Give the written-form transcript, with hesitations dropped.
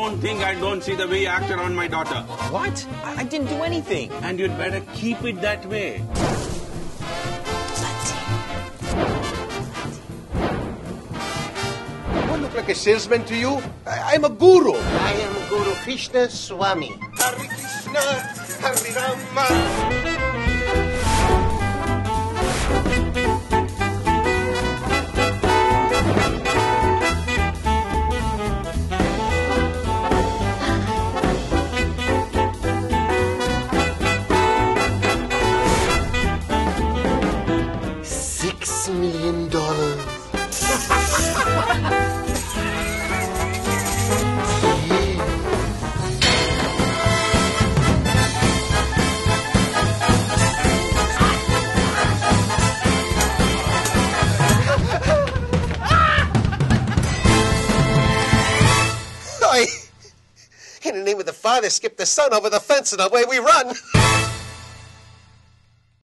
don't think I don't see the way you acted on my daughter. What? I didn't do anything. And you'd better keep it that way. Do I look like a salesman to you? I'm a guru. I am Guru Krishna Swami. Hare Krishna, Hare Rama. $6 million. In the name of the Father, skip the Son over the fence and away we run.